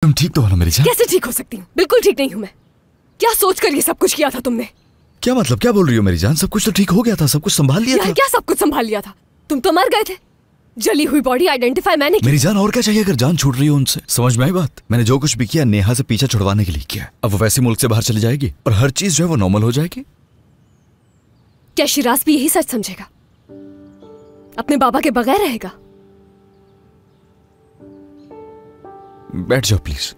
तुम ठीक तो हो ना मेरी जान? कैसे ठीक हो सकती हूँ? बिल्कुल ठीक नहीं हूँ मैं। क्या सोचकर ये सब कुछ किया था तुमने? क्या मतलब, क्या बोल रही हो मेरी जान? सब कुछ तो ठीक हो गया था, सब कुछ संभाल लिया था। क्या सब कुछ संभाल लिया था? तुम तो मर गए थे। जली हुई बॉडी आइडेंटिफाई मैंने की। मेरी जान और क्या चाहिए अगर जान छूट रही हो उनसे? समझ में आई बात? मैंने जो कुछ भी किया नेहा से पीछा छुड़वाने के लिए किया। अब वो वैसे मुल्क से बाहर चली जाएगी और हर चीज जो है वो नॉर्मल हो जाएगी। क्या शिराज भी यही सच समझेगा? अपने बाबा के बगैर रहेगा? बैठ जाओ प्लीज।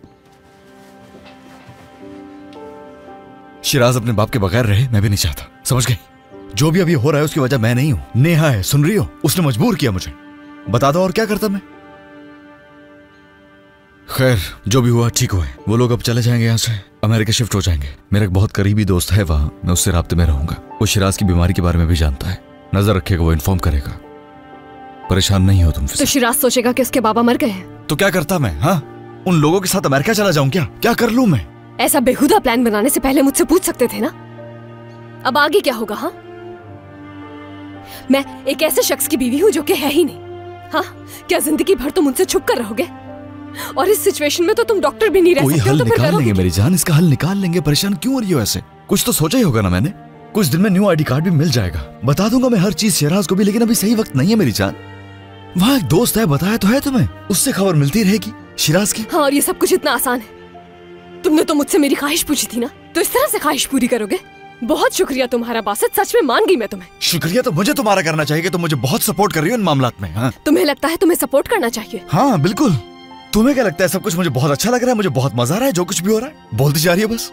शिराज अपने बाप के बगैर रहे मैं भी नहीं चाहता, समझ गई? जो भी अभी हो रहा है उसकी वजह मैं नहीं हूं, नेहा है। सुन रही हो? उसने मजबूर किया मुझे। बता दो और क्या करता मैं। खैर जो भी हुआ ठीक हुआ है। वो लोग अब चले जाएंगे यहाँ से, अमेरिका शिफ्ट हो जाएंगे। मेरा एक बहुत करीबी दोस्त है वहां, मैं उससे राब्ते में रहूंगा। वो शिराज की बीमारी के बारे में भी जानता है, नजर रखेगा, वो इन्फॉर्म करेगा। परेशान नहीं हो तुम। तो शिराज सोचेगा कि उसके बाबा मर गए हैं। तो क्या करता मैं? हाँ, उन लोगों के साथ अमेरिका चला जाऊं क्या? क्या कर लूं मैं? ऐसा बेहुदा प्लान बनाने से पहले मुझसे पूछ सकते थे ना। अब आगे क्या होगा? हाँ, मैं एक ऐसे शख्स की बीवी हूँ जो कि है ही नहीं। हाँ, क्या जिंदगी भर तुम मुझसे छुप कर रहोगे? और इस सिचुएशन में तो तुम डॉक्टर भी नहीं रह सकते हो। कोई हल तो निकाल लेंगे मेरी जान, इसका हल निकाल लेंगे। परेशान क्यों हो रही हो ऐसे? कुछ तो सोचा ही होगा ना मैंने। कुछ दिन में न्यू आईडी कार्ड भी मिल जाएगा, बता दूंगा मैं हर चीज शिराज को भी। लेकिन अभी सही वक्त नहीं है मेरी जान। वहाँ एक दोस्त है, बताया तो है तुम्हें, उससे खबर मिलती रहेगी शिराज की। हाँ, और ये सब कुछ इतना आसान है? तुमने तो मुझसे मेरी ख्वाहिश पूछी थी ना, तो इस तरह से ख्वाहिश पूरी करोगे? बहुत शुक्रिया तुम्हारा बासित, सच में मान गई मैं तुम्हें। शुक्रिया तो मुझे तुम्हारा करना चाहिए कि तुम मुझे बहुत सपोर्ट कर रही हो इन मामलात में। हाँ? तुम्हें लगता है तुम्हें सपोर्ट करना चाहिए? हाँ बिल्कुल। तुम्हें क्या लगता है? सब कुछ मुझे बहुत अच्छा लग रहा है, मुझे बहुत मजा आ रहा है जो कुछ भी हो रहा है। बोलती जा रही है बस।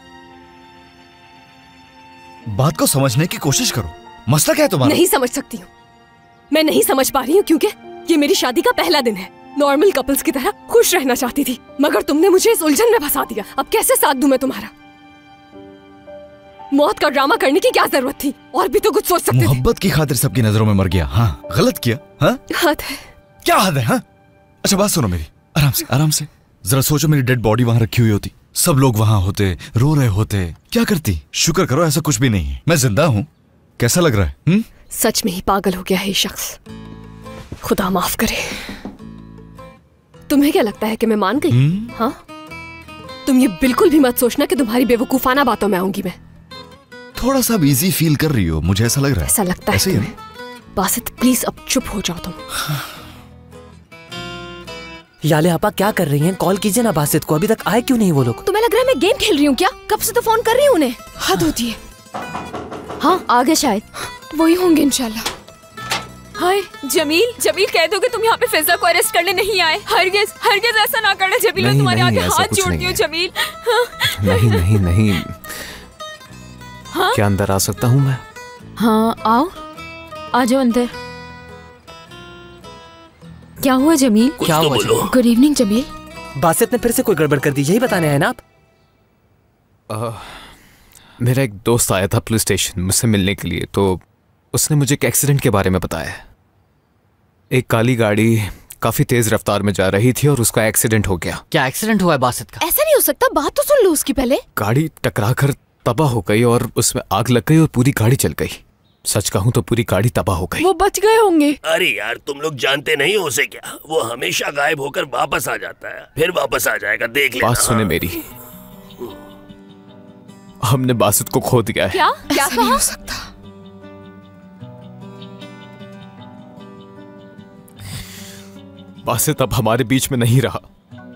बात को समझने की कोशिश करो। मसला क्या है तुम्हारा? नहीं समझ सकती हूँ, मैं नहीं समझ पा रही हूँ, क्योंकि ये मेरी शादी का पहला दिन है। नॉर्मल कपल्स की तरह खुश रहना चाहती थी, मगर तुमने मुझे इस उलझन में फंसा दिया। अब कैसे साथ दूं मैं तुम्हारा? मौत का ड्रामा करने की क्या जरूरत थी? और भी तो कुछ सोच सकते थे। मोहब्बत की खातिर सबकी नजरों में मर गया। हाँ, गलत किया। हाँ, हद है। क्या हद है? हाँ, अच्छा बात सुनो मेरी, आराम से आराम से। जरा सोचो मेरी डेड बॉडी वहां रखी हुई होती, सब लोग वहां होते, रो रहे होते, क्या करती? शुक्र करो ऐसा कुछ भी नहीं है, मैं जिंदा हूँ। कैसा लग रहा है? सच में ही पागल हो गया है ये शख्स, खुदा माफ करे। तुम्हें क्या लगता है कि मैं मान गई? हाँ, तुम ये बिल्कुल भी मत सोचना कि तुम्हारी बेवकूफाना बातों में आऊंगी मैं। थोड़ा सा इजी फील कर रही हो, मुझे ऐसा लग रहा है। ऐसा लगता है तुम्हें? बासित प्लीज अब चुप हो जाओ तुम। याले आपा क्या कर रही हैं? कॉल कीजिए ना बासित को, अभी तक आए क्यों नहीं वो लोग? तुम्हें लग रहा है मैं गेम खेल रही हूँ क्या? कब से तो फोन कर रही हूँ उन्हें, हद होती है। हाँ आ गए शायद, वही होंगे इंशाल्लाह। हाय जमील, जमील कह दो कि तुम यहाँ पे फिजा को अरेस्ट करने नहीं आए। हरगिज़ हरगिज़ ऐसा ना करना जमील, मैं तुम्हारे आगे हाथ जोड़ती हूँ जमील। नहीं नहीं नहीं। क्या अंदर आ सकता हूँ मैं? हाँ आओ, आ जाओ अंदर। क्या हुआ जमील? क्या हुआ? Good evening Jameel. बासित ने फिर से कोई गड़बड़ कर दी, यही बताने हैं ना आप? मेरा एक दोस्त आया था पुलिस स्टेशन मुझसे मिलने के लिए, तो उसने मुझे एक एक्सीडेंट के बारे में बताया। एक काली गाड़ी काफी तेज रफ्तार में जा रही थी और उसका एक्सीडेंट हो गया। क्या एक्सीडेंट हुआ है बासित का? ऐसा नहीं हो सकता, बात तो सुन लो उसकी पहले। गाड़ी टकराकर तबाह हो गई और उसमें आग लग गई और पूरी गाड़ी जल गई। सच कहूं तो पूरी गाड़ी तबाह हो गई। वो बच गए होंगे। अरे यार तुम लोग जानते नहीं हो उसे क्या? वो हमेशा गायब होकर वापस आ जाता है, फिर वापस आ जाएगा, देख लेना। बात सुने मेरी, हमने बासित को खो दिया है। क्या क्या ऐसा नहीं हो सकता। बासित अब हमारे बीच में नहीं रहा।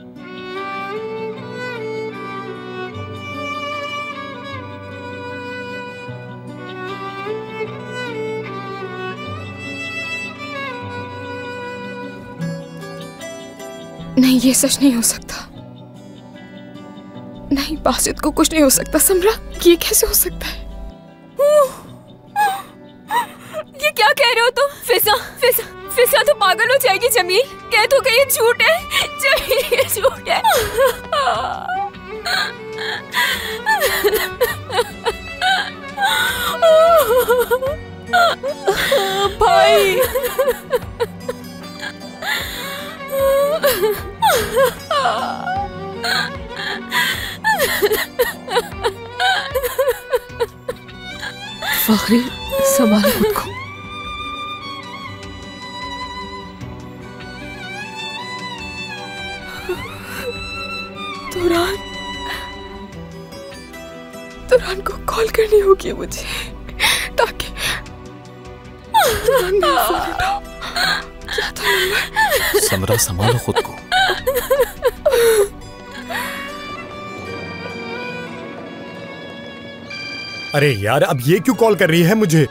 नहीं, ये सच नहीं हो सकता। नहीं, बासित को कुछ नहीं हो सकता। समरा, ये कैसे हो सकता है? ये क्या कह रहे हो तुम? फिजा फिजा फिजा तो पागल हो जाएगी जमील। कह दो कि ये झूठ है जमील, ये झूठ है। भाई फखरी, संभालो खुद को। तुरान को कॉल करनी होगी मुझे, ताकि तुरान मेरा फोन उठाओ। क्या था नंबर? समरा, संभालो खुद को। अरे यार, अब ये क्यों कॉल कर रही है मुझे?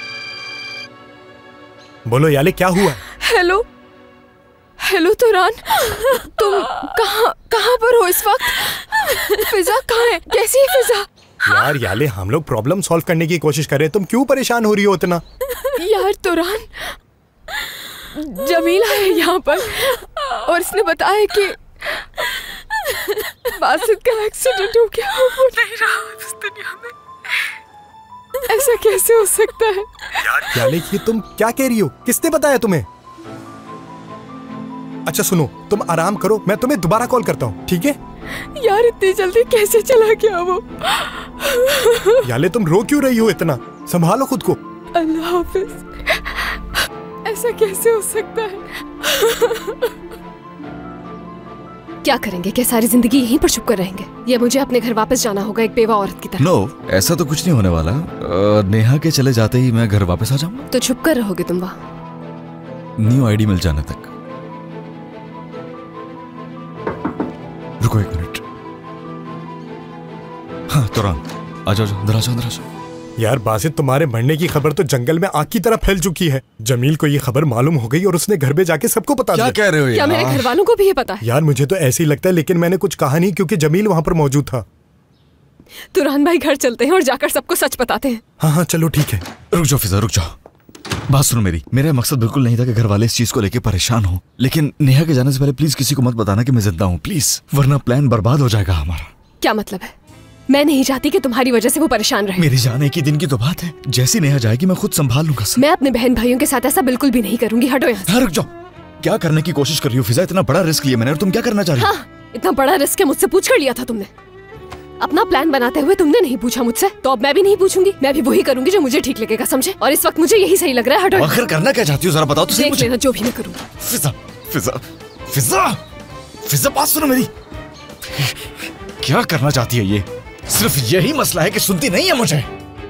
बोलो याले, क्या हुआ? हेलो तुरान, तुम कहाँ पर हो इस वक्त? फिजा कहाँ है? कैसी है फिजा? यार याले, हम लोग प्रॉब्लम सॉल्व करने की कोशिश कर रहे हैं, तुम क्यों परेशान हो रही हो इतना? यार तुरान, जमीला है यहाँ पर और इसने बताया कि बासित का एक्सीडेंट हो गया, वो नहीं रहा इस दुनिया में। ऐसा कैसे हो सकता है? याले, ये तुम क्या कह रही हो? किसने बताया तुम्हें? अच्छा सुनो, तुम आराम करो, मैं तुम्हें दोबारा कॉल करता हूँ, ठीक है? यार इतनी जल्दी कैसे चला गया वो? याले, तुम रो क्यों रही हो इतना? संभालो खुद को। अल्लाह हाफिज। ऐसा कैसे हो सकता है? क्या करेंगे? क्या सारी जिंदगी यहीं पर छुप कर रहेंगे? या मुझे अपने घर वापस जाना होगा एक बेवा औरत की तरह? नो, ऐसा तो कुछ नहीं होने वाला। नेहा के चले जाते ही मैं घर वापस आ जाऊंगा। तो छुप कर रहोगे तुम वहाँ? न्यू आईडी मिल जाने तक। रुको 1 मिनट। हाँ तुरान, आ जाओ, अंदर आ जाओ, अंदर आ जाओ। यार बासित, तुम्हारे मरने की खबर तो जंगल में आग की तरह फैल चुकी है। जमील को ये खबर मालूम हो गई और उसने घर पे जाके सबको बता दिया। क्या कह रहे हो? क्या मेरे घर वालों को भी ये पता है? यार मुझे तो ऐसे ही लगता है, लेकिन मैंने कुछ कहा नहीं क्योंकि जमील वहाँ पर मौजूद था। तुरान भाई, घर चलते हैं और जाकर सबको सच बताते हैं। हाँ चलो ठीक है। रुक जाओ फिजा, रुक जाओ। बात सुनो मेरी। मेरा मकसद बिल्कुल नहीं था कि घर वाले इस चीज को लेकर परेशान हो, लेकिन नेहा के जाने से पहले प्लीज किसी को मत बताना कि मैं जिंदा हूँ, प्लीज, वरना प्लान बर्बाद हो जाएगा हमारा। क्या मतलब है? मैं नहीं चाहती कि तुम्हारी वजह से वो परेशान रहे। मेरी जाने की दिन की तो बात है, जैसी नेहा जाएगी मैं खुद संभाल लूंगा। मैं अपने बहन भाइयों के साथ ऐसा बिल्कुल भी नहीं करूंगी। हटो यहाँ से। रुक जाओ। क्या करने की कोशिश कर रही हो फिजा? इतना बड़ा रिस्क लिया मैंने और तुम क्या करना चाह रही हो? हाँ, इतना बड़ा रिस्क है, मुझसे पूछ कर लिया था तुमने। अपना प्लान बनाते हुए तुमने नहीं पूछा मुझसे, तो अब मैं भी नहीं पूछूंगी। मैं भी वही करूंगी जो मुझे ठीक लगेगा, समझे? और इस वक्त मुझे यही सही लग रहा है। हटो। आखिर करना क्या चाहती हो जरा बताओ तो सही देख मुझे। लेना जो भी मैं करूंगी। फिजा, फिजा, फिजा, फिजा, बात सुनो मेरी। क्या करना चाहती है ये? सिर्फ यही मसला है कि सुनती नहीं है मुझे।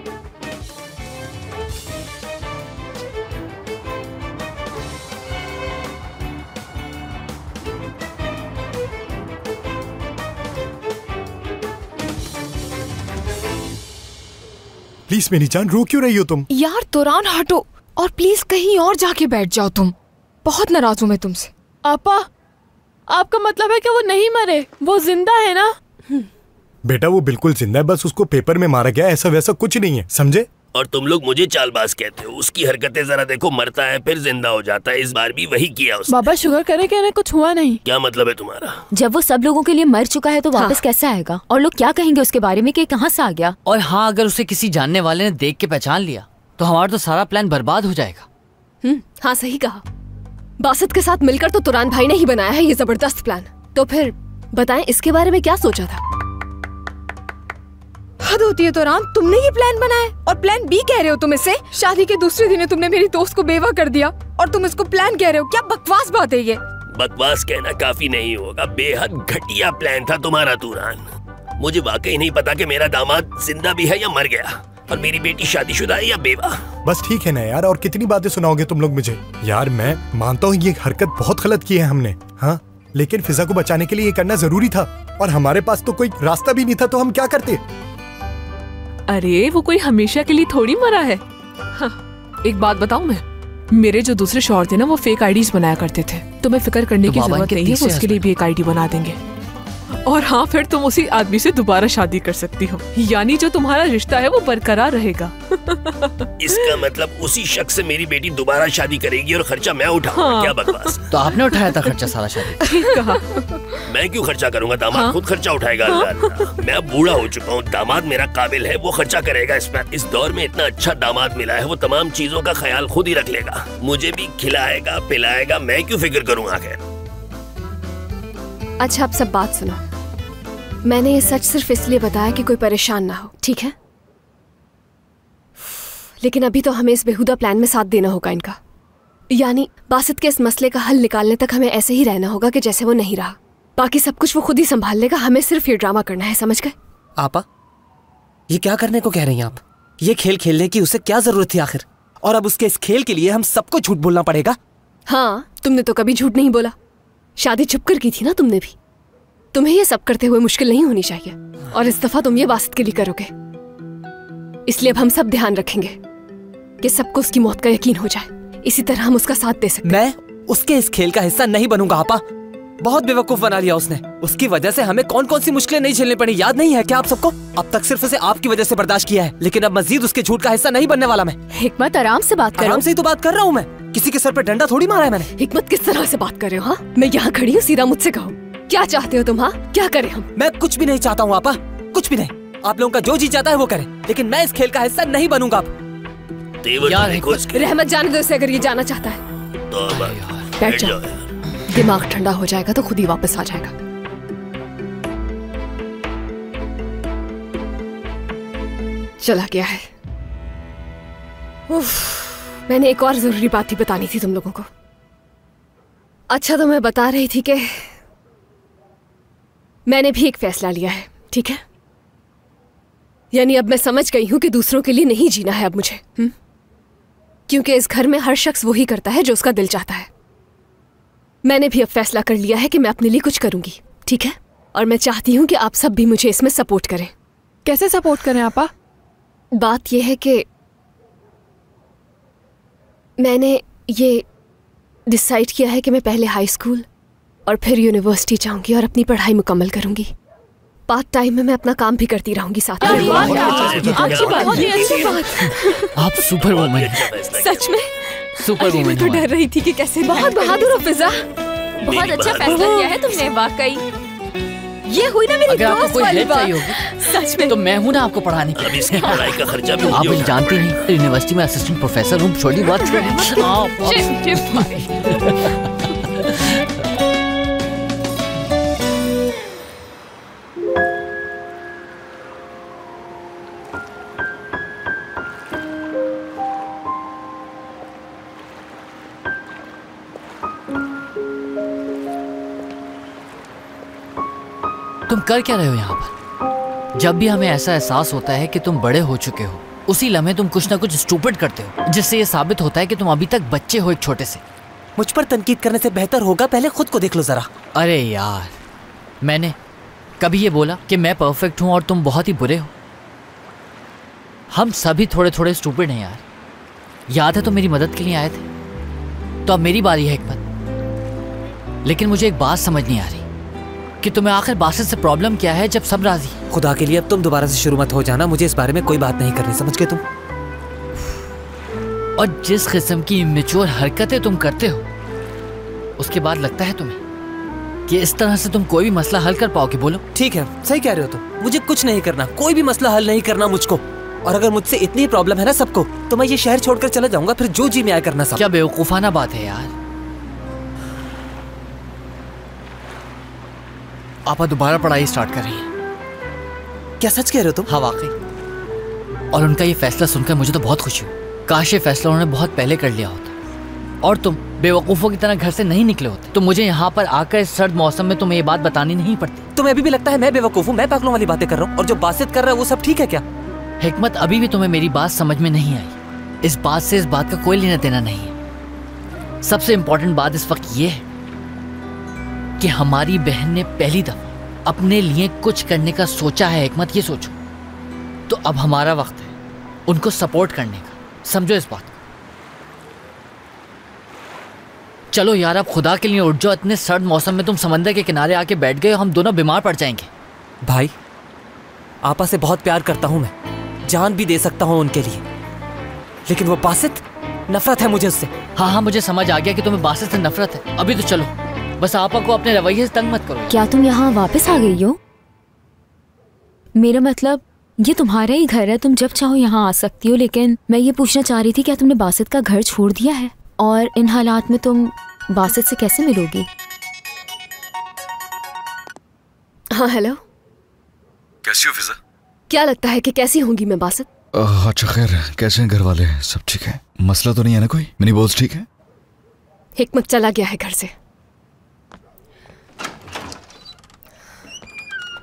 प्लीज मेरी जान, रो क्यों रही हो तुम? यार तुरान हटो और प्लीज कहीं और जाके बैठ जाओ। तुम बहुत नाराज हूँ मैं तुमसे। आपा, आपका मतलब है कि वो नहीं मरे, वो जिंदा है ना? बेटा वो बिल्कुल जिंदा है, बस उसको पेपर में मारा गया, ऐसा वैसा कुछ नहीं है, समझे? और तुम लोग मुझे चालबाज कहते हो। उसकी हरकतें जरा देखो, मरता है फिर जिंदा हो जाता है। इस बार भी वही किया उसने। बाबा शुगर करे कि इन्हें कुछ हुआ नहीं। क्या मतलब है तुम्हारा? जब वो सब लोगों के लिए मर चुका है तो वापस कैसे आएगा? और लोग क्या कहेंगे उसके बारे में कि कहाँ से आ गया? और हाँ, अगर उसे किसी जानने वाले ने देख के पहचान लिया तो हमारा तो सारा प्लान बर्बाद हो जाएगा। हाँ सही कहा। बासित के साथ मिलकर तो तुरान भाई ने ही बनाया है ये जबरदस्त प्लान। तो फिर बताएं, इसके बारे में क्या सोचा था? हद होती है तुरान, तुमने ये प्लान बनाया और प्लान बी कह रहे हो तुम इसे? शादी के दूसरे दिन तुमने मेरी दोस्त को बेवा कर दिया और तुम इसको प्लान कह रहे हो? क्या बकवास बात है ये? बकवास कहना काफी नहीं होगा, बेहद घटिया प्लान था तुम्हारा तुरान। मुझे वाकई नहीं पता कि मेरा दामाद जिंदा भी है या मर गया, और मेरी बेटी शादीशुदा है या बेवा। बस ठीक है ना यार, और कितनी बातें सुनाओगे तुम लोग मुझे? यार मैं मानता हूँ ये हरकत बहुत गलत की है हमने, हाँ, लेकिन फिजा को बचाने के लिए ये करना जरूरी था और हमारे पास तो कोई रास्ता भी नहीं था, तो हम क्या करते? अरे वो कोई हमेशा के लिए थोड़ी मरा है। हाँ, एक बात बताऊं मैं, मेरे जो दूसरे शौहर थे ना, वो फेक आईडीज बनाया करते थे। तुम्हें फिक्र करने की जरूरत नहीं है, वो उसके लिए भी एक आईडी बना देंगे। और हाँ, फिर तुम उसी आदमी से दोबारा शादी कर सकती हो, यानी जो तुम्हारा रिश्ता है वो बरकरार रहेगा। इसका मतलब उसी शख्स से मेरी बेटी दोबारा शादी करेगी और खर्चा मैं उठाऊंगा? हाँ। क्या बकवास। तो आपने उठाया था खर्चा सारा शादी? ठीक कहा। मैं क्यों खर्चा करूंगा? दामाद हाँ? खुद खर्चा उठाएगा। हाँ? मैं अब बूढ़ा हो चुका हूँ, दामाद मेरा काबिल है, वो खर्चा करेगा इस पर। इस दौर में इतना अच्छा दामाद मिला है, वो तमाम चीजों का ख्याल खुद ही रख लेगा, मुझे भी खिलाएगा पिलाएगा, मैं क्यों फिक्र करूँगा? अच्छा अब सब बात सुनो। मैंने ये सच सिर्फ इसलिए बताया कि कोई परेशान ना हो, ठीक है? लेकिन अभी तो हमें इस बेहुदा प्लान में साथ देना होगा इनका। यानी बासित के इस मसले का हल निकालने तक हमें ऐसे ही रहना होगा कि जैसे वो नहीं रहा। बाकी सब कुछ वो खुद ही संभाल लेगा, हमें सिर्फ ये ड्रामा करना है, समझ गए? आपा, ये क्या करने को कह रही हैं आप? ये खेल खेलने की उसे क्या जरूरत थी आखिर? और अब उसके इस खेल के लिए हम सबको झूठ बोलना पड़ेगा? हाँ, तुमने तो कभी झूठ नहीं बोला। शादी छुप कर की थी ना तुमने भी। तुम्हें ये सब करते हुए मुश्किल नहीं होनी चाहिए, और इस दफा तुम ये बासित के लिए करोगे। इसलिए अब हम सब ध्यान रखेंगे कि सबको उसकी मौत का यकीन हो जाए, इसी तरह हम उसका साथ दे सकते। मैं उसके इस खेल का हिस्सा नहीं बनूंगा आपा। बहुत बेवकूफ बना लिया उसने। उसकी वजह से हमें कौन कौन सी मुश्किलें नहीं झेलनी पड़ी, याद नहीं है क्या आप सबको? अब तक सिर्फ उसे आपकी वजह से बर्दाश्त किया है, लेकिन अब मजीद उसके झूठ का हिस्सा नहीं बनने वाला मैं। हिकमत, आराम से बात करो। आराम से ही तो बात कर रहा हूँ मैं, किसी के सर पे डंडा थोड़ी मारा है मैंने। हिकमत, किस तरह से बात कर रहे हो? हाँ, मैं यहाँ खड़ी हूँ, सीधा मुझसे कहो, क्या चाहते हो तुम? हाँ, क्या करें हम? मैं कुछ भी नहीं चाहता हूँ आपा, कुछ भी नहीं। आप लोगों का जो जी चाहता है वो करें, लेकिन मैं इस खेल का हिस्सा नहीं बनूंगा। अब यार रहमत, जाने दो इसे, अगर ये जाना चाहता है। बैठ जाओ, दिमाग ठंडा हो जाएगा तो खुद ही वापस आ जाएगा। चला गया है। उफ, मैंने एक और जरूरी बात ही बतानी थी तुम लोगों को। अच्छा, तो मैं बता रही थी कि मैंने भी एक फैसला लिया है, ठीक है? यानी अब मैं समझ गई हूं कि दूसरों के लिए नहीं जीना है अब मुझे। क्योंकि इस घर में हर शख्स वही करता है जो उसका दिल चाहता है। मैंने भी अब फैसला कर लिया है कि मैं अपने लिए कुछ करूंगी, ठीक है? और मैं चाहती हूँ कि आप सब भी मुझे इसमें सपोर्ट करें। कैसे सपोर्ट करें आपा? बात यह है कि मैंने ये डिसाइड किया है कि मैं पहले हाई स्कूल और फिर यूनिवर्सिटी जाऊंगी और अपनी पढ़ाई मुकम्मल करूंगी। पार्ट टाइम में मैं अपना काम भी करती रहूंगी साथ में। आप सुपर वुमन, सच में सुपर वुमन। मैं तो डर रही थी कि कैसे। बहुत बहादुर हो फिजा, बहुत अच्छा फैसला किया है तुमने, वाकई। ये हुई ना मेरी अगर आपको दोस्त कोई वाली हेल्प बात। चाहिए होगी सच में तो मैं हूँ ना आपको पढ़ाने की। अब इसकी पढ़ाई का खर्चा भी आप मुझे जानती नहीं, यूनिवर्सिटी में असिस्टेंट प्रोफेसर हूँ। छोटी बात। तुम कर क्या रहे हो यहाँ पर? जब भी हमें ऐसा एहसास होता है कि तुम बड़े हो चुके हो, उसी लम्हे तुम कुछ ना कुछ स्टूपिड करते हो, जिससे ये साबित होता है कि तुम अभी तक बच्चे हो एक छोटे से। मुझ पर तनकीद करने से बेहतर होगा पहले खुद को देख लो जरा। अरे यार, मैंने कभी ये बोला कि मैं परफेक्ट हूँ और तुम बहुत ही बुरे हो? हम सभी थोड़े थोड़े स्टूपिड हैं यार। याद है तुम मेरी मदद के लिए आए थे, तो अब मेरी बारी है हिकमत। लेकिन मुझे एक बात समझ नहीं आ रही कि तुम्हें आखिर बासित से प्रॉब्लम क्या है जब सब राजी। खुदा के लिए अब तुम दोबारा से शुरू मत हो जाना, मुझे इस बारे में कोई बात नहीं करनी, समझ गए तुम? और जिस किस्म की इमेच्योर हरकतें तुम करते हो, उसके बाद लगता है तुम्हें कि इस तरह से तुम कोई भी मसला हल कर पाओगे? बोलो। ठीक है, सही कह रहे हो तुम। मुझे कुछ नहीं करना, कोई भी मसला हल नहीं करना मुझको। और अगर मुझसे इतनी प्रॉब्लम है ना सबको, तो मैं ये शहर छोड़कर चला जाऊंगा, फिर जो जी में आया करना सब। क्या बेवकूफाना बात है यार। आप दोबारा पढ़ाई स्टार्ट कर रही हैं? क्या सच कह रहे हो तुम? हाँ वाकई। और उनका ये फैसला सुनकर मुझे तो बहुत खुशी हुई। काश ये फैसला उन्होंने बहुत पहले कर लिया होता और तुम बेवकूफों की तरह घर से नहीं निकले होते, तो मुझे यहाँ पर आकर इस सर्द मौसम में तुम्हें ये बात बतानी नहीं पड़ती। तुम्हें अभी भी लगता है मैं बेवकूफ हूँ, मैं पागलों वाली बातें कर रहा हूँ, और जो बासित कर रहा है वो सब ठीक है क्या? हिकमत, अभी भी तुम्हें मेरी बात समझ में नहीं आई। इस बात से इस बात का कोई लेना देना नहीं है। सबसे इंपॉर्टेंट बात इस वक्त ये है कि हमारी बहन ने पहली दफा अपने लिए कुछ करने का सोचा है। हिकमत, ये सोचो। तो अब हमारा वक्त है उनको सपोर्ट करने का, समझो इस बात को। चलो यार, अब खुदा के लिए उठ जाओ। इतने सर्द मौसम में तुम समंदर के किनारे आके बैठ गए, हम दोनों बीमार पड़ जाएंगे। भाई, आपा से बहुत प्यार करता हूँ मैं, जान भी दे सकता हूँ उनके लिए, लेकिन वो बासित, नफरत है मुझे उससे। हाँ, मुझे समझ आ गया कि तुम्हें बासित से नफरत है। अभी तो चलो, बस आपा को अपने रवैये से तंग मत करो। क्या तुम यहाँ वापस आ गई हो? मेरा मतलब ये तुम्हारा ही घर है, तुम जब चाहो यहाँ आ सकती हो, लेकिन मैं ये पूछना चाह रही थी, क्या तुमने बासित का घर छोड़ दिया है? और इन हालात में तुम बासित से कैसे मिलोगी? हाँ, हेलो। कैसी हो फिजा? क्या लगता है कि कैसी होंगी मैं बासित? अच्छा खैर, कैसे हैं घर वाले? सब ठीक है? मसला तो नहीं है ना कोई? मिनी बॉस ठीक है? हिकमत चला गया है घर से।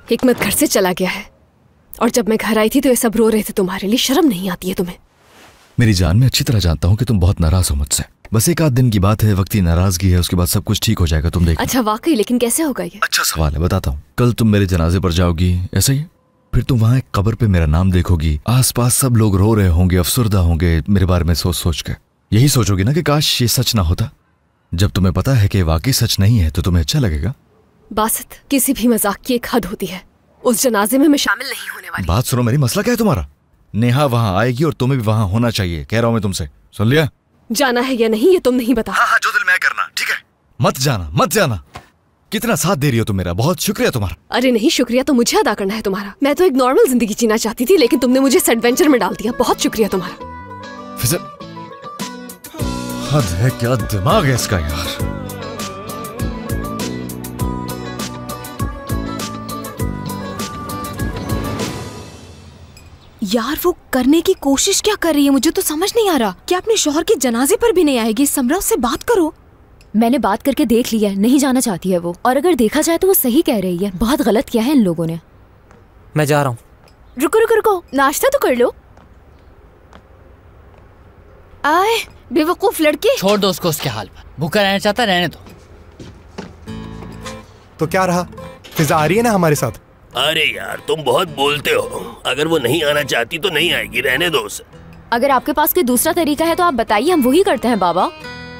हिकमत घर से चला गया है और जब मैं घर आई थी तो ये सब रो रहे थे तुम्हारे लिए। शर्म नहीं आती है तुम्हें? मेरी जान, मैं अच्छी तरह जानता हूँ कि तुम बहुत नाराज हो मुझसे। बस एक आध दिन की बात है, वक्ती नाराजगी है, उसके बाद सब कुछ ठीक हो जाएगा, तुम देखो। अच्छा वाकई? लेकिन कैसे होगा ये? अच्छा सवाल है, बताता हूँ। कल तुम मेरे जनाजे पर जाओगी, ऐसा ही? फिर तुम वहां एक कब्र पे मेरा नाम देखोगी, आसपास सब लोग रो रहे होंगे, अफसुर्दा होंगे मेरे बारे में सोच सोच के। यही सोचोगी ना कि काश ये सच ना होता। जब तुम्हें पता है कि वाकई सच नहीं है तो तुम्हें अच्छा लगेगा। बासित, किसी भी मजाक की एक हद होती है। उस जनाजे में मैं शामिल नहीं होने वाली। बात सुनो मेरी, मसला क्या है तुम्हारा? नेहा वहां आएगी और तुम्हें भी वहां होना चाहिए, कह रहा हूं मैं तुमसे, सुन लिया? जाना है या नहीं ये तुम नहीं बता। हाँ, जो दिल में करना, ठीक है? मत जाना, मत जाना। कितना साथ दे रही हो तुम मेरा, बहुत शुक्रिया तुम्हारा। अरे नहीं, शुक्रिया तो मुझे अदा करना है तुम्हारा। मैं तो एक नॉर्मल जिंदगी जीना चाहती थी लेकिन तुमने मुझे इस एडवेंचर में डाल दिया। बहुत शुक्रिया तुम्हारा। फिजल, हद है, क्या दिमाग है इसका यार। यार वो करने की कोशिश क्या कर रही है, मुझे तो समझ नहीं आ रहा। क्या अपने शौहर के जनाजे पर भी नहीं आएगी? समरा, उससे बात करो। मैंने बात करके देख लिया है, नहीं जाना चाहती है वो। और अगर देखा जाए तो वो सही कह रही है। बहुत गलत किया है इन लोगों ने। मैं जा रहा हूँ। रुको रुको रुको, नाश्ता तो कर लो। आए बेवकूफ लड़के। छोड़ दो उसको उसके हाल पर। भूखा रहना चाहता रहने दो। तो क्या रहा, फिजा आ रही है ना हमारे साथ? अरे यार तुम बहुत बोलते हो। अगर वो नहीं आना चाहती तो नहीं आएगी, रहने दो उसे। अगर आपके पास कोई दूसरा तरीका है तो आप बताइए, हम वही करते हैं बाबा।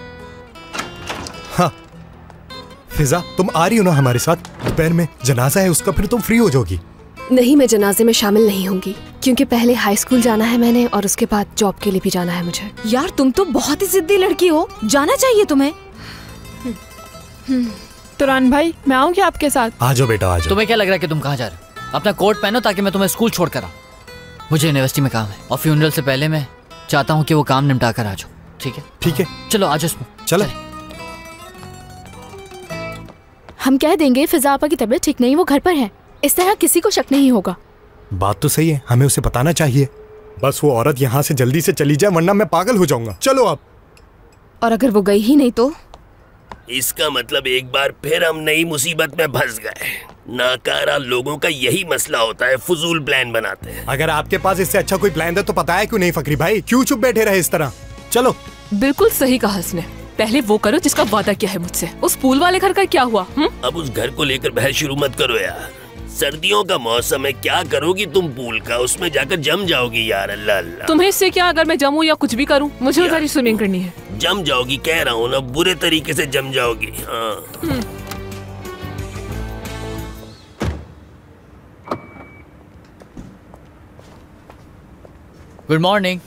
हाँ फिजा, तुम आ रही हो ना हमारे साथ? दोपहर में जनाजा है उसका, फिर तुम फ्री हो जाओगी। नहीं, मैं जनाजे में शामिल नहीं होंगी क्योंकि पहले हाई स्कूल जाना है मैंने और उसके बाद जॉब के लिए भी जाना है मुझे। यार तुम तो बहुत ही जिद्दी लड़की हो, जाना चाहिए तुम्हें। तुरान भाई, मैं आऊँ क्या आपके साथ? आ जाओ बेटा, आ जाओ। तुम्हें क्या लग रहा है कि तुम कहाँ जा रहे हो? अपना कोट पहनो ताकि मैं तुम्हें स्कूल छोड़ कर आऊँ। मुझे यूनिवर्सिटी में काम है और फ्यूनरल से पहले मैं चाहता हूँ कि वो काम निपटा कर आ जाओ। ठीक है? ठीक है, चलो आ जाओ इसमें। चलो। हम कह देंगे फिजा आपा की तबीयत ठीक नहीं, वो घर पर है। इस तरह किसी को शक नहीं होगा। बात तो सही है, हमें उसे बताना चाहिए। बस वो औरत यहाँ से जल्दी से चली जाए वरना मैं पागल हो जाऊंगा। चलो आप। और अगर वो गई ही नहीं तो? इसका मतलब एक बार फिर हम नई मुसीबत में फंस गए। नाकारा लोगों का यही मसला होता है, फुजूल प्लान बनाते हैं। अगर आपके पास इससे अच्छा कोई प्लान है तो बताया क्यों नहीं फकरी भाई? क्यों चुप बैठे रहे इस तरह? चलो। बिल्कुल सही कहा उसने। पहले वो करो जिसका वादा किया है मुझसे। उस पूल वाले घर का क्या हुआ? अब उस घर को लेकर बहस शुरू मत करो यार। सर्दियों का मौसम है, क्या करोगी तुम पूल का? उसमें जाकर जम जाओगी यार। अल्लाह अल्लाह। तुम्हें इससे क्या, अगर मैं जमूं या कुछ भी करूं? मुझे उधर ही स्विमिंग करनी है। जम जाओगी, कह रहा हूँ ना, बुरे तरीके से जम जाओगी। हाँ। Good morning.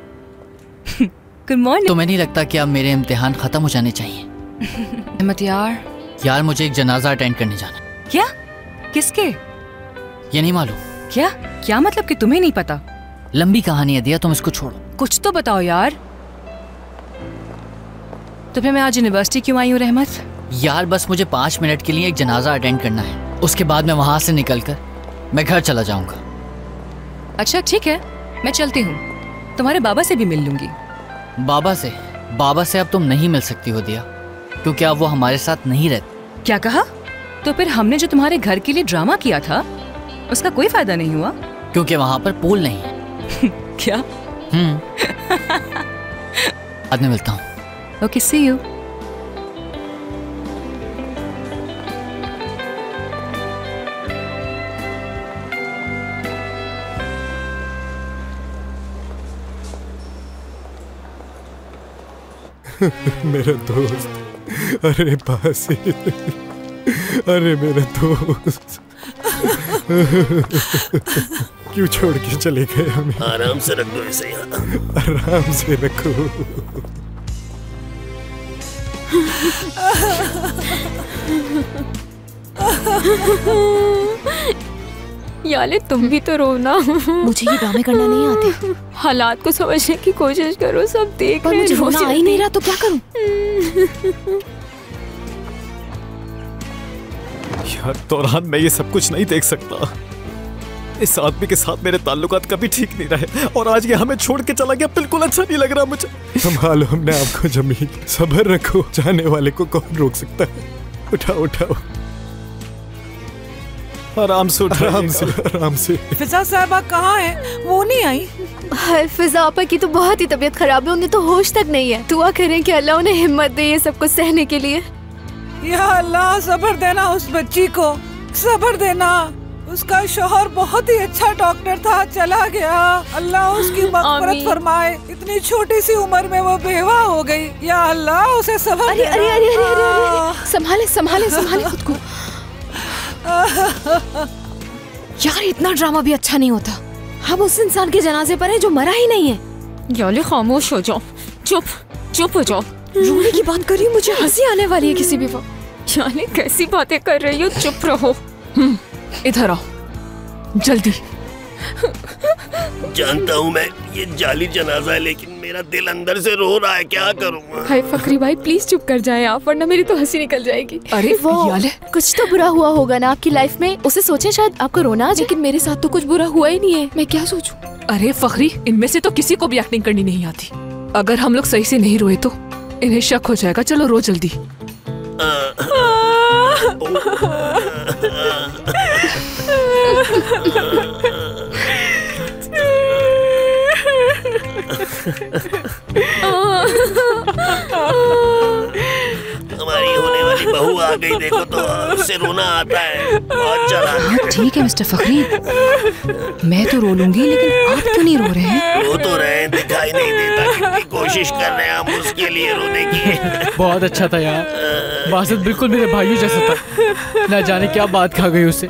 Good morning. तुम्हें नहीं लगता कि अब मेरे इम्तिहान खत्म हो जाने चाहिए? अहमद यार मुझे एक जनाजा अटेंड करने जाना। क्या? किसके? ये नहीं मालूम। क्या क्या मतलब कि तुम्हें नहीं पता? लंबी कहानी है दिया, तुम इसको छोड़ो। कुछ तो बताओ यार। तो फिर मैं आज यूनिवर्सिटी क्यों आई हूँ रहमत? यार बस मुझे 5 मिनट के लिए एक जनाजा अटेंड करना है, उसके बाद मैं वहां से निकलकर मैं घर चला जाऊंगा। अच्छा ठीक है, मैं चलती हूँ। तुम्हारे बाबा से भी मिल लूंगी। बाबा से अब तुम नहीं मिल सकती हो दिया, क्योंकि अब वो हमारे साथ नहीं रहते। क्या कहा? तो फिर हमने जो तुम्हारे घर के लिए ड्रामा किया था उसका कोई फायदा नहीं हुआ? क्योंकि वहां पर पूल नहीं है। क्या? बाद में मिलता हूँ। Okay, see you. मेरा दोस्त, अरे बासित, अरे मेरा दोस्त, क्यों छोड़ के चले गए हमें? आराम से रख दो इसे यहाँ। आराम से रखो। याले तुम भी तो रोना। मुझे ये ड्रामे करना नहीं आते। हालात को समझने की कोशिश करो, सब देख पर रहे हैं। मुझे रोना आ ही नहीं रहा तो क्या करूं? यार तौरान, मैं ये सब कुछ नहीं देख सकता। इस आदमी के साथ मेरे ताल्लुकात कभी ठीक नहीं रहे और आज ये हमें छोड़ के चला गया, बिल्कुल अच्छा नहीं लग रहा मुझे। संभालो हमने आपको जमीन, सब्र रखो, जाने वाले को कौन रोक सकता है? उठाओ उठाओ। आराम से उठाइएगा। आराम से। फिजा साहबा कहाँ है? वो नहीं आई। हाय फिजा आपा की तो बहुत ही तबीयत खराब है, उन्हें तो होश तक नहीं है। दुआ करें कि अल्लाह उन्हें हिम्मत दे ये सब कुछ सहने के लिए। या अल्लाह सब्र देना उस बच्ची को, सब्र देना। उसका शौहर बहुत ही अच्छा डॉक्टर था, चला गया। अल्लाह उसकी मग़फ़िरत फरमाए। इतनी छोटी सी उम्र में वो बेवा हो गई। या अल्लाह उसे सब्र अरे अरे अरे अरे अरे संभाले संभाले संभाले खुद को। यार इतना ड्रामा भी अच्छा नहीं होता। हम उस इंसान के जनाजे पर हैं जो मरा ही नहीं है। याले खामोश हो जाओ, चुप चुप हो जाओ। रोने की बात कर रही हूँ, मुझे हंसी आने वाली है किसी भी वक्त। याले कैसी बातें कर रही हो, चुप रहो। इधर आओ जल्दी। जानता हूँ मैं ये जाली जनाजा है, लेकिन मेरा दिल अंदर से रो रहा है, क्या करूँगा? हाय फकरी भाई प्लीज चुप कर जाएं आप, वरना मेरी तो हंसी निकल जाएगी। अरे वो याले कुछ तो बुरा हुआ होगा ना आपकी लाइफ में, उसे सोचे शायद आपको रोना आ जाए, लेकिन मेरे साथ तो कुछ बुरा हुआ ही नहीं है। मैं क्या सोचूं? अरे फखरी, इनमें से तो किसी को भी एक्टिंग करनी नहीं आती। अगर हम लोग सही से नहीं रोए तो इन्हें शक हो जाएगा। चलो रो जल्दी। हमारी होने वाली बहू आ गई, देखो तो उससे रोना आता है। बहुत चला। ठीक है मिस्टर फखरी, मैं तो रो लूंगी, लेकिन आप क्यों नहीं रो रहे हैं? रो तो रहे हैं, दिखाई नहीं देता। कितनी कोशिश कर रहे हैं हम उसके लिए रोने की। बहुत अच्छा था यार, बासित बिल्कुल मेरे भाइयों जैसा था। ना जाने क्या बात खा गई उसे।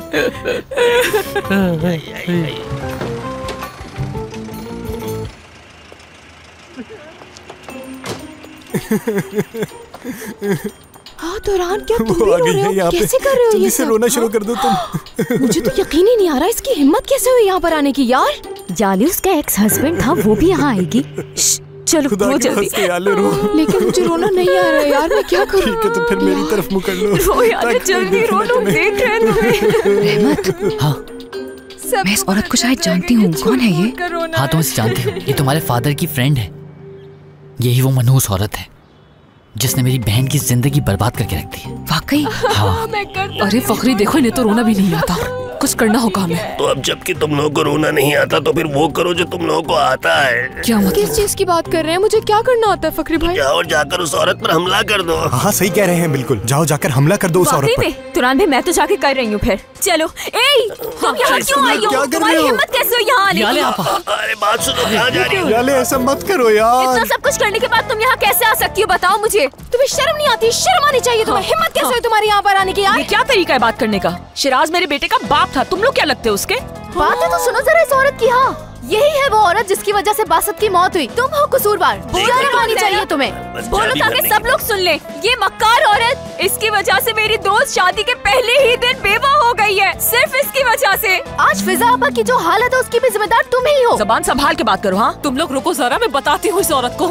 हाँ दुरान, क्या तुम भी रो रहे हो? कैसे कर रहे हो ये सब? रोना शुरू कर दो तुम। मुझे तो यकीन ही नहीं आ रहा, इसकी हिम्मत कैसे हुई यहाँ पर आने की यार। जाली उसका एक्स हस्बैंड था, वो भी यहाँ आएगी। चलो रो जल्दी। लेकिन मुझे रोना नहीं आ रहा है यार, मैं क्या करूँ? ठीक है तो फिर मेरी तरफ मुँह कर लो। रो यार जल्दी रो, लोग देख रहे हैं तुम्हें। रहमत, हाँ मैं इस औरत को शायद जानती हूँ। कौन है ये? हाँ तुम इसे जानती हो, ये तुम्हारे फादर की फ्रेंड है। यही वो मनहूस औरत है जिसने मेरी बहन की जिंदगी बर्बाद करके रख दी है। वाकई? हाँ। अरे फखरी देखो, इन्हें तो रोना भी नहीं आता। कुछ करना होगा हमें। तो अब जबकि तुम लोगों को रोना नहीं आता तो फिर वो करो जो तुम लोगों को आता है। क्या मतलब? किस चीज की बात कर रहे हैं? मुझे क्या करना होता है फकरी भाई? जाओ जाकर उस औरत पर हमला कर दो। हाँ सही कह रहे हैं, बिल्कुल जाओ जाकर हमला कर दो उस औरत पर। तुरान भाई मैं तो जाके कर रही हूँ फिर। चलो तुम यहाँ क्यों आई हो? तुम्हारी हिम्मत कैसे हुई यहाँ आने की? अरे बात सुनो, कहाँ जा रही हो? याले ऐसा मत करो यार। इतना सब कुछ करने के बाद तुम यहाँ कैसे आ सकती हो, बताओ मुझे। तुम्हें शर्म नहीं आती? शर्म आनी चाहिए तुम्हें। हिम्मत कैसे हुई तुम्हारी यहाँ पर आने की यार? ये क्या तरीका है बात करने का? शिराज मेरे बेटे का बाप था, तुम लोग क्या लगते हो उसके? बात है तो सुनो जरा इस औरत की। हाँ यही है वो औरत जिसकी वजह से बासत की मौत हुई। तुम हो कसूरवार, शर्म आनी चाहिए तुम्हें। बोलो ताकि सब लोग सुन ले। ये मक्कार औरत, इसकी वजह से मेरी दोस्त शादी के पहले ही दिन बेवा हो गई है, सिर्फ इसकी वजह से। आज फिजा आपा की जो हालत है उसकी भी जिम्मेदार तुम ही हो। जबान संभाल के बात करो। हाँ तुम लोग रुको जरा, मैं बताती हूँ इस औरत को।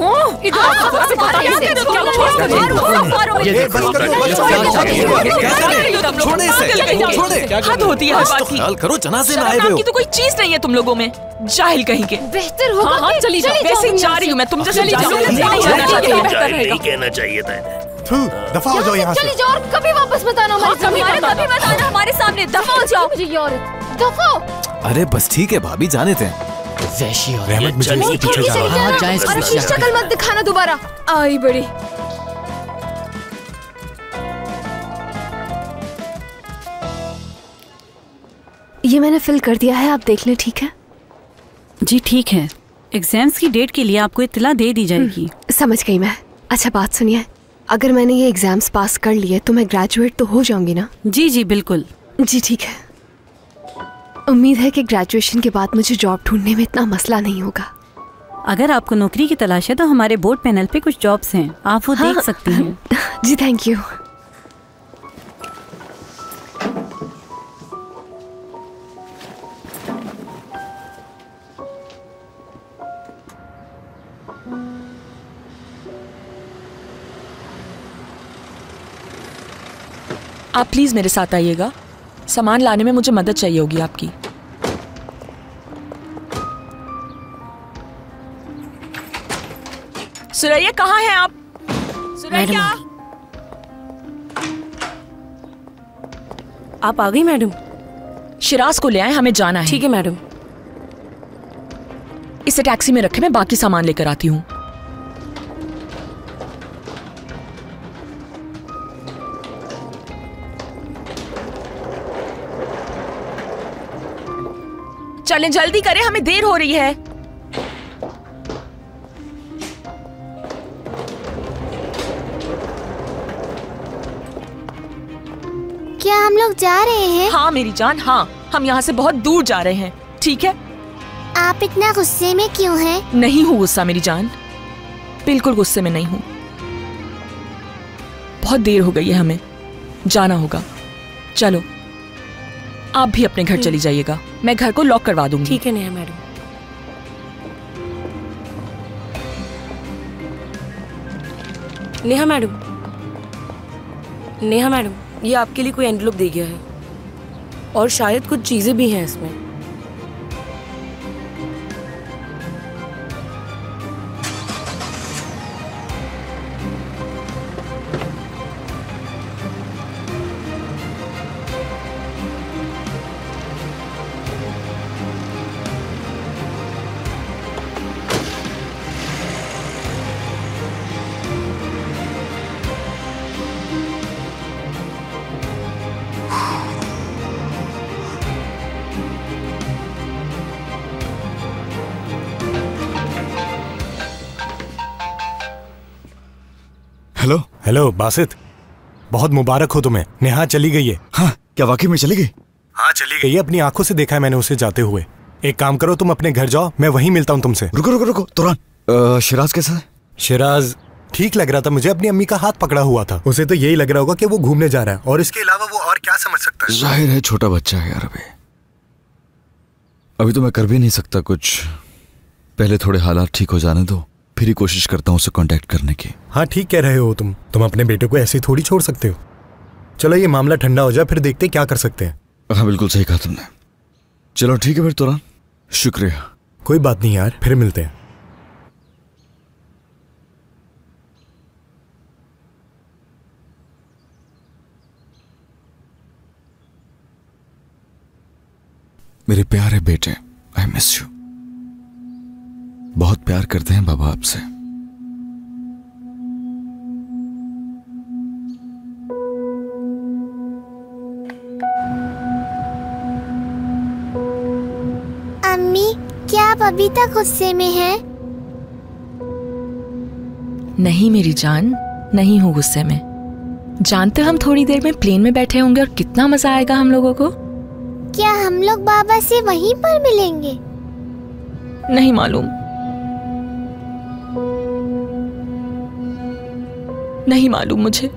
हद होती है हर बात की। करो, जनाजे में आए शर्म हुए नाम की हो। तो कोई चीज नहीं है तुम लोगों में, जाहिल कहीं के। बेहतर होगा हाँ हाँ चली जाओ, वैसे ही जा रही हूँ मैं। तुम जैसे नहीं कहना चाहिए था। दफा हो जाओ यहाँ से। चली जाओ और कभी वापस मत आना कभी बताना हमारे सामने। दफा हो जाओ। मुझे ये औरत दफा। अरे बस ठीक है भाभी, जाने दें। वैशी और रहमत मुझे इसके पीछे जा रहा है। हाँ जाए और अपनी शक्ल मत दिखाना दोबारा। आई बड़ी ये मैंने फिल कर दिया है, आप देख लें। ठीक है जी ठीक है। एग्जाम्स की डेट के लिए आपको इत्तला दे दी जाएगी। समझ गई मैं। अच्छा बात सुनिए, अगर मैंने ये एग्जाम्स पास कर लिए तो मैं ग्रेजुएट तो हो जाऊंगी ना? जी जी बिल्कुल। जी ठीक है। उम्मीद है कि ग्रेजुएशन के बाद मुझे जॉब ढूंढने में इतना मसला नहीं होगा। अगर आपको नौकरी की तलाश है तो हमारे बोर्ड पैनल पे कुछ जॉब्स हैं, आप वो देख सकती हैं। जी थैंक यू। आप प्लीज मेरे साथ आइएगा, सामान लाने में मुझे मदद चाहिए होगी आपकी। सुरैया कहाँ हैं आप? सुरैया आप आ गई मैडम? शिराज को ले आए, हमें जाना है। ठीक है मैडम। इसे टैक्सी में रखे, मैं बाकी सामान लेकर आती हूँ। चलें, जल्दी करें, हमें देर हो रही है। क्या हम लोग जा रहे हैं? हाँ मेरी जान, हाँ, हम यहाँ से बहुत दूर जा रहे हैं। ठीक है। आप इतना गुस्से में क्यों हैं? नहीं हूँ गुस्सा मेरी जान, बिल्कुल गुस्से में नहीं हूँ। बहुत देर हो गई है, हमें जाना होगा। चलो आप भी अपने घर चली जाइएगा, मैं घर को लॉक करवा दूंगी। ठीक है Neha madam. Neha madam, Neha madam, ये आपके लिए कोई एनवलप दे गया है और शायद कुछ चीजें भी हैं इसमें। हेलो हेलो बासित, बहुत मुबारक हो तुम्हें। नेहा चली गई है। हाँ, क्या वाकई में चली गई? हाँ चली गई है, अपनी आंखों से देखा है मैंने उसे जाते हुए। एक काम करो, तुम अपने घर जाओ, मैं वहीं मिलता हूँ तुमसे। रुको रुको रुको तुरान, शिराज कैसा है? शिराज ठीक लग रहा था मुझे, अपनी अम्मी का हाथ पकड़ा हुआ था। उसे तो यही लग रहा होगा कि वो घूमने जा रहा है, और इसके अलावा वो और क्या समझ सकता है। जाहिर है छोटा बच्चा है यार, अभी तो मैं कर भी नहीं सकता कुछ। पहले थोड़े हालात ठीक हो जाने दो, फिर ही कोशिश करता हूँ उसे कांटेक्ट करने की। हाँ ठीक कह रहे हो तुम अपने बेटे को ऐसे ही थोड़ी छोड़ सकते हो। चलो ये मामला ठंडा हो जाए, फिर देखते हैं क्या कर सकते हैं। हाँ बिल्कुल सही कहा तुमने। चलो ठीक है फिर तुरान, शुक्रिया। कोई बात नहीं यार, फिर मिलते हैं। मेरे प्यारे बेटे, आई मिस यू। बहुत प्यार करते हैं बाबा आपसे। अम्मी, क्या आप अभी तक गुस्से में हैं? नहीं मेरी जान, नहीं हूँ गुस्से में। जानते हो हम थोड़ी देर में प्लेन में बैठे होंगे और कितना मजा आएगा हम लोगों को। क्या हम लोग बाबा से वहीं पर मिलेंगे? नहीं मालूम, नहीं मालूम मुझे।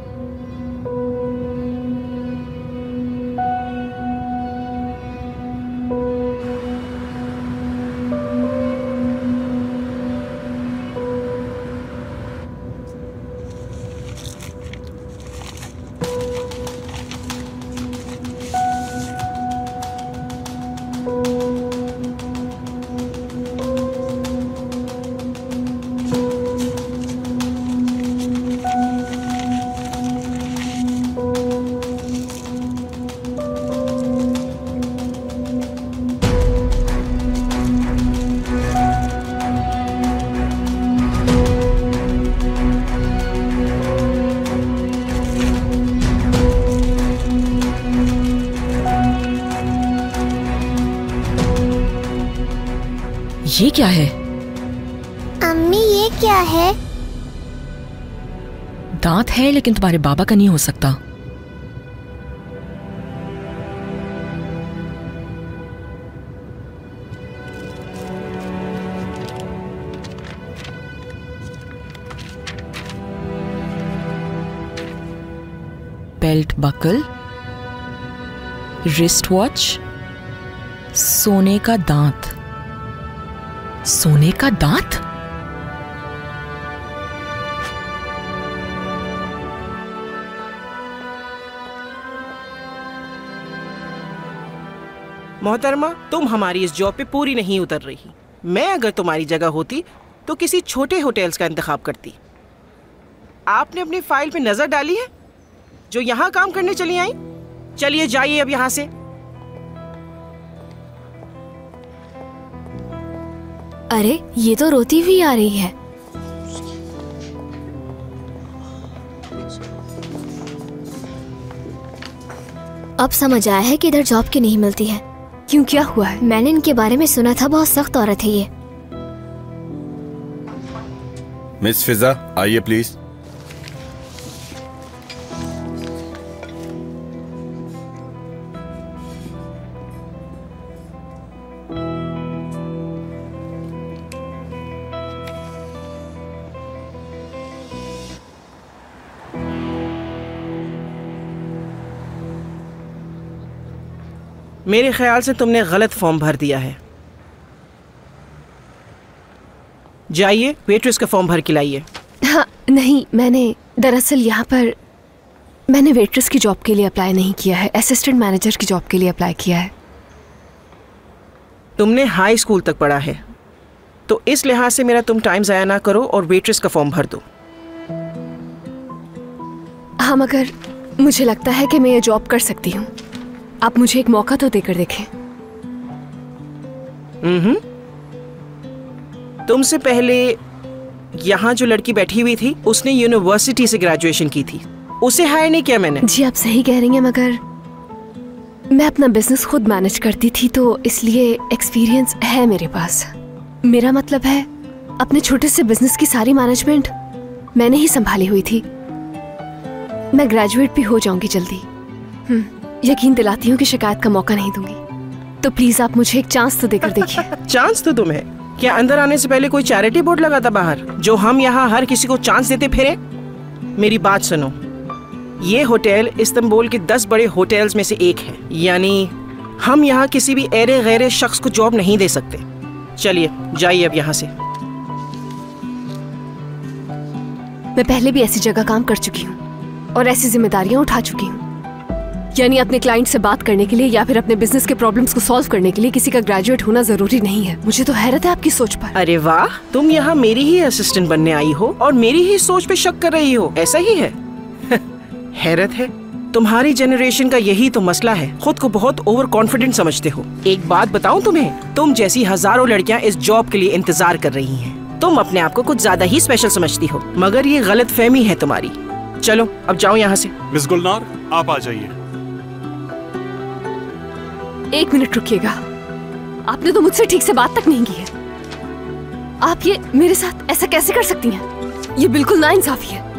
ये क्या है? अम्मी ये क्या है? दांत है लेकिन तुम्हारे बाबा का नहीं हो सकता। बेल्ट बकल, रिस्ट वॉच, सोने का दांत। सोने का दांत? मोहतरमा, तुम हमारी इस जॉब पे पूरी नहीं उतर रही। मैं अगर तुम्हारी जगह होती तो किसी छोटे होटल्स का इंतखाब करती। आपने अपनी फाइल पे नजर डाली है जो यहाँ काम करने चली आई? चलिए जाइए अब यहाँ से। अरे ये तो रोती हुई आ रही है। अब समझ आया है कि इधर जॉब क्यों नहीं मिलती है। क्यों, क्या हुआ है? मैंने इनके बारे में सुना था, बहुत सख्त औरत है ये। मिस फिजा आइए प्लीज। मेरे ख्याल से तुमने गलत फॉर्म भर दिया है। जाइए वेट्रेस का फॉर्म भर के लाइए। हाँ नहीं, मैंने वेट्रेस की जॉब के लिए अप्लाई नहीं किया है, असिस्टेंट मैनेजर की जॉब के लिए अप्लाई किया है। तुमने हाई स्कूल तक पढ़ा है, तो इस लिहाज से मेरा तुम टाइम ज़ाया ना करो और वेट्रेस का फॉर्म भर दो। हाँ, मगर मुझे लगता है कि मैं ये जॉब कर सकती हूँ। आप मुझे एक मौका तो देकर देखें। तुमसे पहले यहाँ जो लड़की बैठी हुई थी उसने यूनिवर्सिटी से ग्रेजुएशन की थी, उसे हायर नहीं किया मैंने। जी आप सही कह रही हैं, मगर मैं अपना बिजनेस खुद मैनेज करती थी, तो इसलिए एक्सपीरियंस है मेरे पास। मेरा मतलब है अपने छोटे से बिजनेस की सारी मैनेजमेंट मैंने ही संभाली हुई थी। मैं ग्रेजुएट भी हो जाऊंगी जल्दी। यकीन दिलाती हूँ कि शिकायत का मौका नहीं दूंगी। तो प्लीज आप मुझे एक चांस तो देकर देखिए। चांस तो तुम्हें क्या अंदर आने से पहले कोई चैरिटी बोर्ड लगा था बाहर, जो हम यहाँ हर किसी को चांस देते फिरे? मेरी बात सुनो, ये होटल इस्तांबुल के 10 बड़े होटल्स में से एक है, यानी हम यहाँ किसी भी ऐरे गैरे शख्स को जॉब नहीं दे सकते। चलिए जाइए अब यहाँ से। मैं पहले भी ऐसी जगह काम कर चुकी हूँ और ऐसी जिम्मेदारियां उठा चुकी हूँ, यानी अपने क्लाइंट से बात करने के लिए या फिर अपने बिजनेस के प्रॉब्लम्स को सॉल्व करने के लिए किसी का ग्रेजुएट होना जरूरी नहीं है। मुझे तो हैरत है आपकी सोच पर। अरे वाह, तुम यहाँ मेरी ही असिस्टेंट बनने आई हो और मेरी ही सोच पे शक कर रही हो, ऐसा ही है? हैरत है, तुम्हारी जनरेशन का यही तो मसला है, खुद को बहुत ओवर कॉन्फिडेंट समझते हो। एक बात बताऊं तुम्हें, तुम जैसी हजारों लड़कियां इस जॉब के लिए इंतजार कर रही हैं। तुम अपने आप को कुछ ज्यादा ही स्पेशल समझती हो, मगर ये गलत फहमी है तुम्हारी। चलो अब जाओ यहाँ से। मिस गुलनार आप आ जाइए। एक मिनट रुकिएगा, आपने तो मुझसे ठीक से बात तक नहीं की है। आप ये मेरे साथ ऐसा कैसे कर सकती हैं? ये बिल्कुल नाइंसाफी है।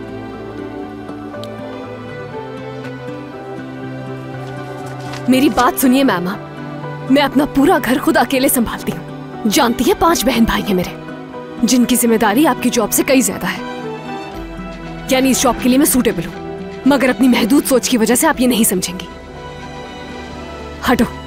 मेरी बात सुनिए मैम, मैं अपना पूरा घर खुद अकेले संभालती हूँ। जानती है 5 बहन भाई हैं मेरे, जिनकी जिम्मेदारी आपकी जॉब से कई ज्यादा है। यानी इस जॉब के लिए मैं सूटेबल हूँ, मगर अपनी महदूद सोच की वजह से आप ये नहीं समझेंगी। हटो।